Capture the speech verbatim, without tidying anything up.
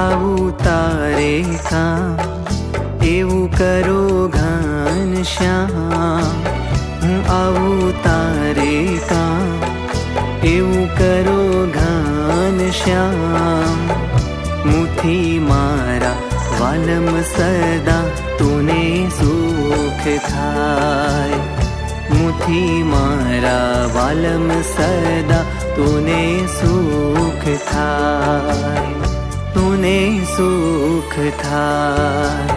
આવું તારે કામ એવું કરો ઘનશ્યામ હું આવું તારે કામ એવું કરો ઘનશ્યામ મુઠી મારા વાલમ સદા તુને સુખ થાય મુઠી મારા વાલમ સદા તુને સુખ થાય તુને સુખ થાય।